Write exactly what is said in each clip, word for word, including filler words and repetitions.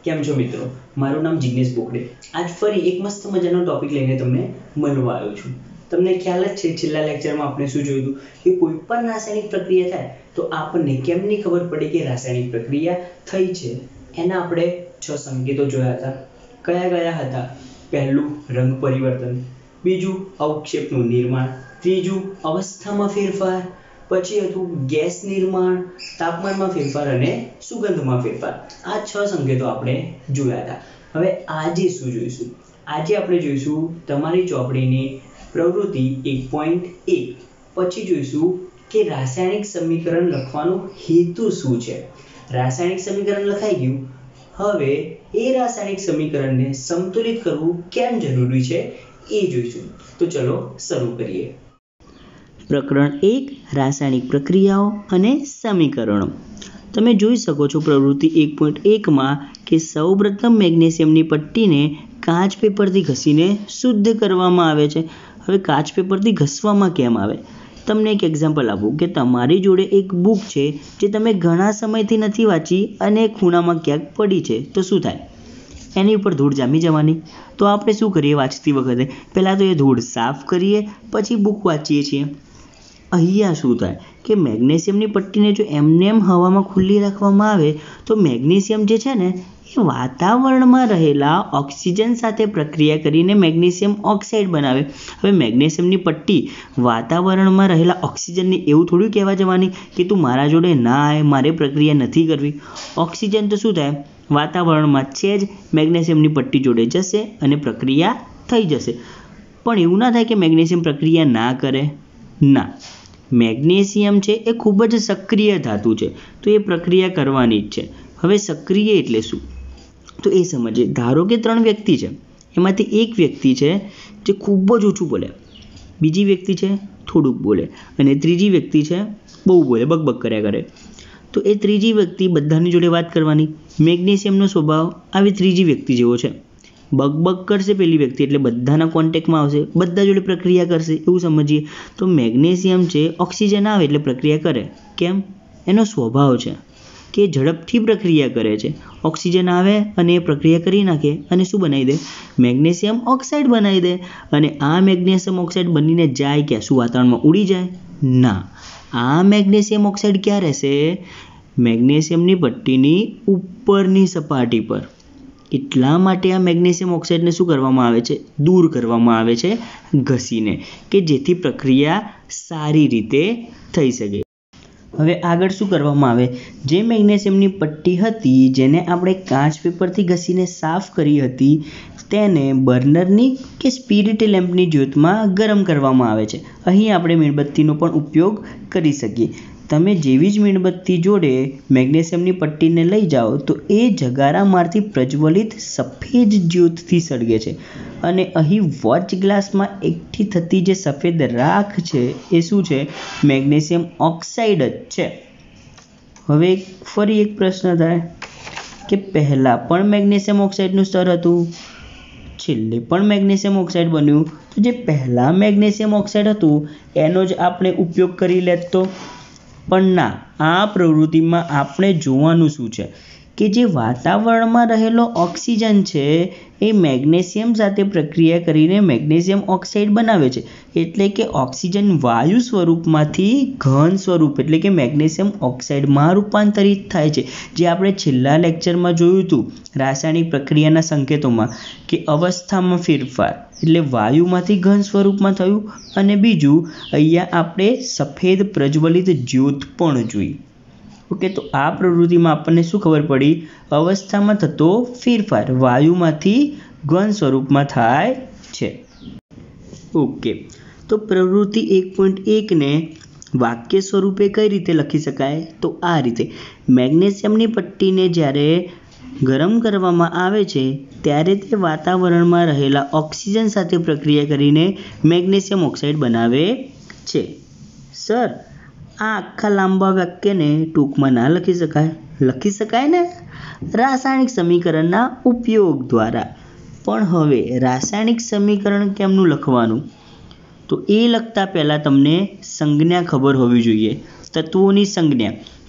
કેમ છો મિત્રો? મારું નામ જિગ્નેશ બોકડે. આજ ફરી એક મસ્ત મજાનો ટોપિક લઈને તમને મળવા આવ્યો છું. તમને ખ્યાલ જ છે છેલ્લા લેક્ચરમાં આપણે શું જોયું હતું કે કોઈ પણ રાસાયણિક પ્રક્રિયા થાય તો આપણને કેમની ખબર પડે કે રાસાયણિક પ્રક્રિયા થઈ છે. એના આપણે છ સંકેતો જોયા હતા. કયા કયા હતા? પહેલું રંગ પરિવર્તન, બીજું અવક્ષેપનું નિર્માણ, ત્રીજું અવસ્થામાં ફેરફાર, પછી હતું ગેસ નિર્માણ, તાપમાનમાં ફેરફાર અને સુગંધમાં ફેરફાર. આ છ સંકેતો આપણે જોયા હતા. હવે આજે શું જોઈશું? આજે આપણે જોઈશું તમારી ચોપડીની પ્રવૃત્તિ એક પોઈન્ટ એક. પછી જોઈશું કે રાસાયણિક સમીકરણ લખવાનો હેતુ શું છે. રાસાયણિક સમીકરણ લખાઈ ગયું. હવે એ રાસાયણિક સમીકરણને સંતુલિત કરવું કેમ જરૂરી છે એ જોઈશું. તો ચલો શરૂ કરીએ. પ્રકરણ એક, રાસાયણિક પ્રક્રિયાઓ અને સમીકરણો. તમે જોઈ શકો છો પ્રવૃત્તિ એક પોઈન્ટ એકમાં કે સૌપ્રથમ મેગ્નેશિયમની પટ્ટીને કાચ પેપરથી ઘસીને શુદ્ધ કરવામાં આવે છે. હવે કાચ પેપરથી ઘસવામાં કેમ આવે? તમને એક એક્ઝામ્પલ આપું કે તમારી જોડે એક બુક છે જે તમે ઘણા સમયથી નથી વાંચી અને ખૂણામાં ક્યાંક પડી છે, તો શું થાય? એની ઉપર ધૂળ જામી જવાની. તો આપણે શું કરીએ વાંચતી વખતે? પહેલાં તો એ ધૂળ સાફ કરીએ, પછી બુક વાંચીએ છીએ. અહીંયા શું થાય કે મેગ્નેશિયમની પટ્ટીને જો એમને એમ હવામાં ખુલ્લી રાખવામાં આવે તો મેગ્નેશિયમ જે છે ને એ વાતાવરણમાં રહેલા ઓક્સિજન સાથે પ્રક્રિયા કરીને મેગ્નેશિયમ ઓક્સાઇડ બનાવે. હવે મેગ્નેશિયમની પટ્ટી વાતાવરણમાં રહેલા ઓક્સિજનને એવું થોડું કહેવા જવાની કે તું મારા જોડે ના આવે, મારે પ્રક્રિયા નથી કરવી. ઓક્સિજન તો શું થાય? વાતાવરણમાં છે જ, મેગ્નેશિયમની પટ્ટી જોડે જશે અને પ્રક્રિયા થઈ જશે. પણ એવું ના થાય કે મેગ્નેશિયમ પ્રક્રિયા ના કરે. ના, મેગ્નેશિયમ છે એ ખૂબ જ સક્રિય ધાતુ છે, તો એ પ્રક્રિયા કરવાની જ છે. હવે સક્રિય એટલે શું તો એ સમજીએ. ધારો કે ત્રણ વ્યક્તિ છે, એમાંથી એક વ્યક્તિ છે જે ખૂબ જ ઓછું બોલે, બીજી વ્યક્તિ છે થોડુંક બોલે અને ત્રીજી વ્યક્તિ છે બહુ બોલે, બકબક કર્યા કરે. તો એ ત્રીજી વ્યક્તિ બધાની જોડે વાત કરવાની. મેગ્નેશિયમનો સ્વભાવ આવી ત્રીજી વ્યક્તિ જેવો છે. બકબક કરશે પેલી વ્યક્તિ એટલે બધાના કોન્ટેક્ટમાં આવશે, બધા જોડે પ્રક્રિયા કરશે, એવું સમજીએ. તો મેગ્નેશિયમ છે ઓક્સિજન આવે એટલે પ્રક્રિયા કરે. કેમ? એનો સ્વભાવ છે કે ઝડપથી પ્રક્રિયા કરે છે. ઓક્સિજન આવે અને એ પ્રક્રિયા કરી નાખે અને શું બનાવી દે? મેગ્નેશિયમ ઓક્સાઇડ બનાવી દે. અને આ મેગ્નેશિયમ ઓક્સાઇડ બનીને જાય ક્યાં? શું વાતાવરણમાં ઉડી જાય? ના, આ મેગ્નેશિયમ ઓક્સાઇડ ક્યાં રહેશે? મેગ્નેશિયમની પટ્ટીની ઉપરની સપાટી પર. એટલા માટે આ મેગ્નેશિયમ ઓક્સાઇડને શું કરવામાં આવે છે? દૂર કરવામાં આવે છે ઘસીને, કે જેથી પ્રક્રિયા સારી રીતે થઈ શકે. હવે આગળ શું કરવામાં આવે? જે મેગ્નેશિયમની પટ્ટી હતી જેને આપણે કાચ પેપરથી ઘસીને સાફ કરી હતી તેને બર્નરની કે સ્પિરિટ લેમ્પની જ્યોતમાં ગરમ કરવામાં આવે છે. અહીં આપણે મીણબત્તીનો પણ ઉપયોગ કરી શકીએ. તમે જેવી જ મીણબત્તી જોડે મેગ્નેશિયમની પટ્ટીને લઈ જાઓ તો એ જગારા મારથી પ્રજ્વલિત સફેદ જ્યોતથી સળગે છે. અને અહીં વોચ ગ્લાસમાં એકઠી થતી જે સફેદ રાખ છે એ શું છે? મેગ્નેશિયમ ઓક્સાઇડ જ છે. હવે ફરી એક પ્રશ્ન થાય કે પહેલાં પણ મેગ્નેશિયમ ઓક્સાઇડનું સ્તર હતું, છેલ્લે પણ મેગ્નેશિયમ ઓક્સાઇડ બન્યું, તો જે પહેલાં મેગ્નેશિયમ ઓક્સાઇડ હતું એનો જ આપણે ઉપયોગ કરી લેત તો? પણ ના, આ પ્રવૃત્તિમાં આપણે જોવાનું શું છે કે જે વાતાવરણમાં રહેલો ઓક્સિજન છે એ મેગ્નેશિયમ સાથે પ્રક્રિયા કરીને મેગ્નેશિયમ ઓક્સાઇડ બનાવે છે. એટલે કે ઓક્સિજન વાયુ સ્વરૂપમાંથી ઘન સ્વરૂપ એટલે કે મેગ્નેશિયમ ઓક્સાઇડમાં રૂપાંતરિત થાય છે. જે આપણે છેલ્લા લેક્ચરમાં જોયું હતું રાસાયણિક પ્રક્રિયાના સંકેતોમાં કે અવસ્થામાં ફેરફાર એટલે વાયુમાંથી ઘન સ્વરૂપમાં થયું. અને બીજું અહીંયા આપણે સફેદ પ્રજ્વલિત જ્યોત પણ જોઈ. ઓકે, તો આ પ્રવૃત્તિમાં આપણને શું ખબર પડી? અવસ્થામાં થતો ફેરફાર વાયુમાંથી ઘન સ્વરૂપમાં થાય છે. ઓકે, તો પ્રવૃત્તિ એક પોઈન્ટ એકને વાક્ય સ્વરૂપે કઈ રીતે લખી શકાય? તો આ રીતે. મેગ્નેશિયમની પટ્ટીને જ્યારે ગરમ કરવામાં આવે છે ત્યારે તે વાતાવરણમાં રહેલા ઓક્સિજન સાથે પ્રક્રિયા કરીને મેગ્નેશિયમ ઓક્સાઇડ બનાવે છે. સર, આ આખા લાંબા વાક્યને ટૂંકમાં ના લખી શકાય? લખી શકાય ને, રાસાયણિક સમીકરણના ઉપયોગ દ્વારા. પણ હવે રાસાયણિક સમીકરણ કેમનું લખવાનું? તો એ લખતા પહેલાં તમને સંજ્ઞા ખબર હોવી જોઈએ, તત્વોની સંજ્ઞા.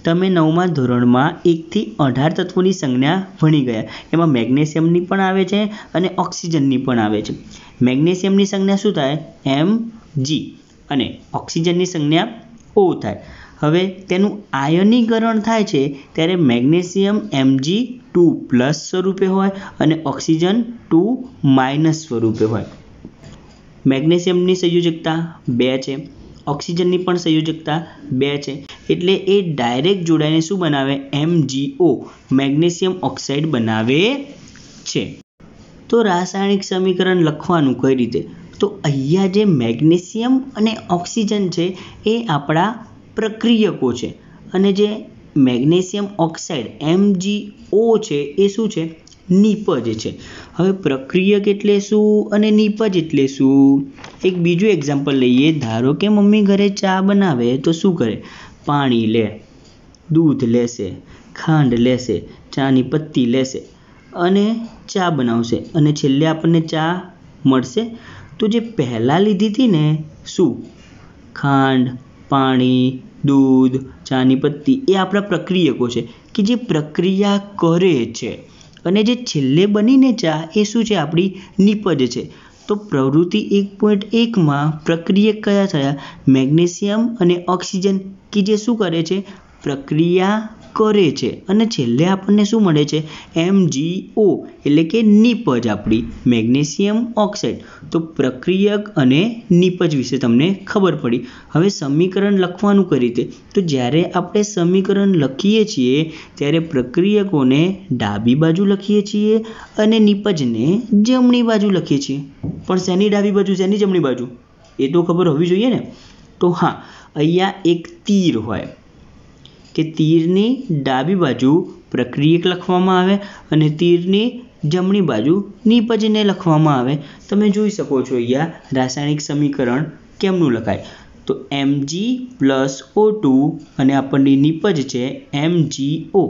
તમે નવમા ધોરણમાં એકથી અઢાર તત્વોની સંજ્ઞા ભણી ગયા. એમાં મેગ્નેશિયમની પણ આવે છે અને ઓક્સિજનની પણ આવે છે. મેગ્નેશિયમની સંજ્ઞા શું થાય? એમ જી અને ઓક્સિજનની સંજ્ઞા ઓ થાય. હવે તેનું આયનીકરણ થાય છે ત્યારે magnesium M G two plus સ્વરૂપે હોય અને ઓક્સિજન ટુ માઇનસ સ્વરૂપે હોય. મેગ્નેશિયમની સંયોજકતા બે છે, ઓક્સિજનની પણ સંયોજકતા બે છે, એટલે એ ડાયરેક્ટ જોડાઈને શું બનાવે? એમ જી ઓ મેગ્નેશિયમ ઓક્સાઇડ બનાવે છે. તો રાસાયણિક સમીકરણ લખવાનું કઈ રીતે? તો અહીંયા જે મેગ્નેશિયમ અને ઓક્સિજન છે એ આપણા પ્રક્રિયકો છે અને જે મેગ્નેશિયમ ઓક્સાઇડ એમ જી ઓ છે એ શું છે? નિપજ છે. હવે પ્રક્રિયક એટલે શું અને નિપજ એટલે શું? એક બીજું એક્ઝામ્પલ લઈએ. ધારો કે મમ્મી ઘરે ચા બનાવે તો શું કરે? પાણી લે, દૂધ લેશે, ખાંડ લેશે, ચાની પત્તી લેશે અને ચા બનાવશે અને છેલ્લે આપણને ચા મળશે. તો જે પહેલાં લીધી હતી ને શું? ખાંડ, પાણી, દૂધ, ચાની પત્તી એ આપણા પ્રક્રિયકો છે કે જે પ્રક્રિયા કરે છે અને જે છેલ્લે બનીને ચા એ શું છે? આપણી નિપજ છે. તો પ્રવૃત્તિ એક પોઈન્ટ એકમાં પ્રક્રિયક કયા થયા? મેગ્નેશિયમ અને ઓક્સિજન કે જે શું કરે છે? પ્રક્રિયા કરે છે અને છેલ્લે આપણને શું મળે છે? એમ જી ઓ એટલે કે નિપજ આપણી મેગ્નેશિયમ ઓક્સાઇડ. તો પ્રક્રિયક અને નિપજ વિશે તમને ખબર પડી. હવે સમીકરણ લખવાનું કઈ રીતે? તો જ્યારે આપણે સમીકરણ લખીએ છીએ ત્યારે પ્રક્રિયકોને ડાબી બાજુ લખીએ છીએ અને નિપજને જમણી બાજુ લખીએ છીએ. પણ શેની ડાબી બાજુ, શેની જમણી બાજુ એ તો ખબર હોવી જોઈએ ને. તો હા, અહીંયા એક તીર હોય કે તીરની ડાબી બાજુ પ્રક્રિયક લખવામાં આવે અને તીરની જમણી બાજુ નિપજને લખવામાં આવે. તમે જોઈ શકો છો અહીંયા રાસાયણિક સમીકરણ કેમનું લખાય. તો એમ જી પ્લસ ઓ ટુ અને આપણની નિપજ છે એમ જી ઓ.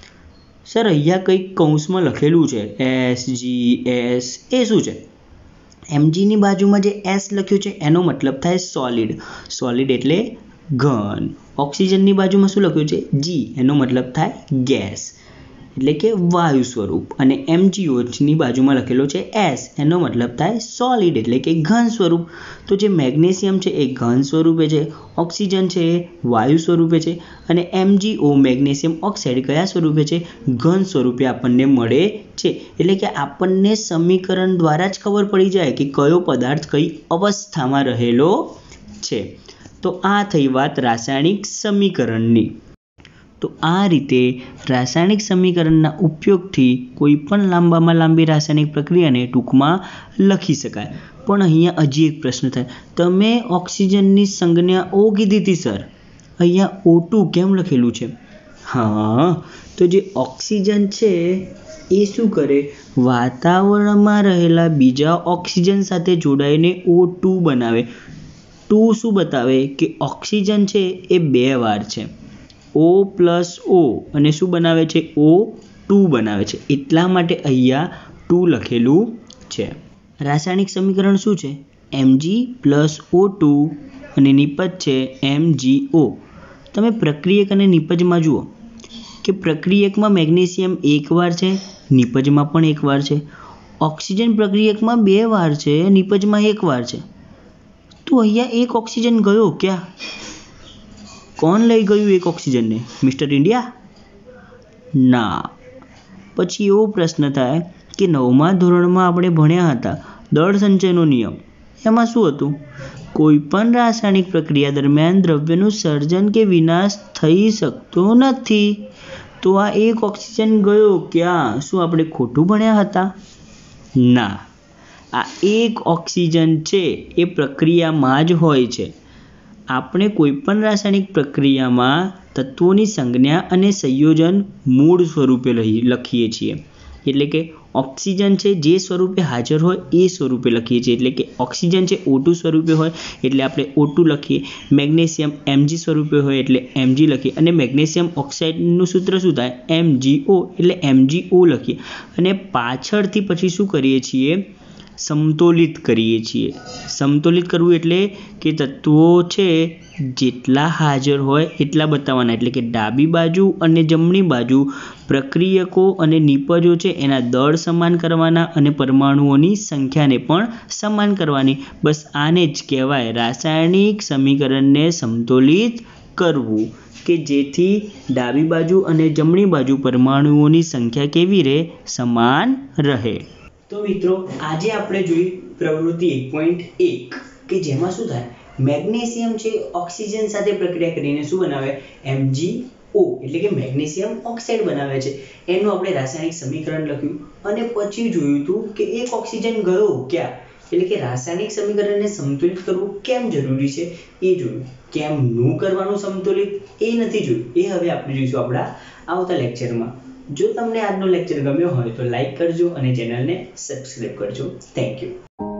સર અહીંયા કંઈક કૌંસમાં લખેલું છે એસ જી એસ, એ શું છે? એમજીની બાજુમાં જે એસ લખ્યું છે એનો મતલબ થાય સોલિડ. સોલિડ એટલે ઘન. ઓક્સિજનની બાજુમાં શું લખ્યું છે? જી, એનો મતલબ થાય ગેસ એટલે કે વાયુ સ્વરૂપ. અને એમજીઓની બાજુમાં લખેલો છે એસ, એનો મતલબ થાય સોલિડ એટલે કે ઘન સ્વરૂપ. તો જે મેગ્નેશિયમ છે એ ઘન સ્વરૂપે છે, ઓક્સિજન છે એ વાયુ સ્વરૂપે છે અને એમજીઓ મેગ્નેશિયમ ઓક્સાઇડ કયા સ્વરૂપે છે? ઘન સ્વરૂપે આપણને મળે છે. એટલે કે આપણને સમીકરણ દ્વારા જ ખબર પડી જાય કે કયો પદાર્થ કઈ અવસ્થામાં રહેલો છે. તો આ થઈ વાત રાસાયણિક સમીકરણની. તો આ રીતે રાસાયણિક સમીકરણના ઉપયોગથી કોઈ પણ લાંબામાં લાંબી રાસાયણિક પ્રક્રિયાને ટૂંકમાં લખી શકાય. પણ અહીંયા હજી એક પ્રશ્ન થાય, તમે ઓક્સિજનની સંજ્ઞા ઓ કીધી હતી સર, અહીંયા ઓ ટુ કેમ લખેલું છે? હા, તો જે ઓક્સિજન છે એ શું કરે? વાતાવરણમાં રહેલા બીજા ઓક્સિજન સાથે જોડાઈને ઓ ટુ બનાવે. ટુ શું બતાવે? કે ઓક્સિજન છે એ બે વાર છે. O પ્લસ O અને શું બનાવે છે? ઓ ટુ બનાવે છે. એટલા માટે અહીંયા ટુ લખેલું છે. રાસાયણિક સમીકરણ શું છે? એમજી પ્લસ ઓ ટુ અને નિપજ છે એમ જી ઓ. તમે પ્રક્રિયક અને નિપજમાં જુઓ કે પ્રક્રિયકમાં મેગ્નેશિયમ એક વાર છે, નિપજમાં પણ એક વાર છે. ઓક્સિજન પ્રક્રિયકમાં બે વાર છે, નિપજમાં એક વાર છે. તો અહીંયા એક ઓક્સિજન ગયો ક્યાં? કોણ લઈ ગયું એક ઓક્સિજનને? Mister India? ના. પછી એવો પ્રશ્ન થાય કે નવમા ધોરણમાં આપણે ભણ્યા હતા દળ સંચયનો નિયમ. એમાં શું હતું? કોઈ પણ રાસાયણિક પ્રક્રિયા દરમિયાન દ્રવ્યનું સર્જન કે વિનાશ થઈ શકતો નથી. તો આ એક ઓક્સિજન ગયો ક્યાં? શું આપણે ખોટું ભણ્યા હતા? ના. આ એક ઓક્સિજન છે એ પ્રક્રિયામાં જ હોય છે. આપણે કોઈ પણ રાસાયણિક પ્રક્રિયામાં તત્વોની સંજ્ઞા અને સંયોજન મૂળ સ્વરૂપે લખીએ છીએ. એટલે કે ઓક્સિજન છે જે સ્વરૂપે હાજર હોય એ સ્વરૂપે લખીએ છીએ. એટલે કે ઓક્સિજન છે ઓ ટુ સ્વરૂપે હોય એટલે આપણે ઓ ટુ લખીએ. મેગ્નેશિયમ એમજી સ્વરૂપે હોય એટલે એમજી લખીએ. અને મેગ્નેશિયમ ઓક્સાઇડનું સૂત્ર શું થાય? એમજીઓ એટલે એમજીઓ લખીએ. અને પાછળથી પછી શું કરીએ છીએ? સમતોલિત કરીએ છીએ. સમતોલિત કરવું એટલે કે તત્વો છે જેટલા હાજર હોય એટલા બતાવવાના, એટલે કે ડાબી બાજુ અને જમણી બાજુ પ્રક્રિયકો અને નિપજો છે એના દળ સમાન કરવાના અને પરમાણુઓની સંખ્યાને પણ સમાન કરવાની. બસ આને જ કહેવાય રાસાયણિક સમીકરણને સમતોલિત કરવું, કે જેથી ડાબી બાજુ અને જમણી બાજુ પરમાણુઓની સંખ્યા કેવી રહે? સમાન રહે. તો મિત્રો આજે આપણે જોઈ પ્રવૃત્તિ એક પોઈન્ટ એક કે જેમાં શું થાય, મેગ્નેશિયમ છે ઓક્સિજન સાથે પ્રક્રિયા કરીને શું બનાવે? એમ જી ઓ એટલે કે મેગ્નેશિયમ ઓક્સાઇડ બનાવે છે. એનું આપણે રાસાયણિક સમીકરણ લખ્યું અને પછી જોયું હતું કે એક ઓક્સિજન ગયો ક્યાં, એટલે કે રાસાયણિક સમીકરણને સંતુલિત કરવું કેમ જરૂરી છે એ જોયું. કેમનું કરવાનું સંતુલિત એ નથી જોયું, એ હવે આપણે જોઈશું આપણા આવતા લેક્ચરમાં. જો તમને આજનો લેક્ચર ગમ્યો હોય તો લાઈક કરજો અને ચેનલને સબસ્ક્રાઇબ કરજો. Thank you.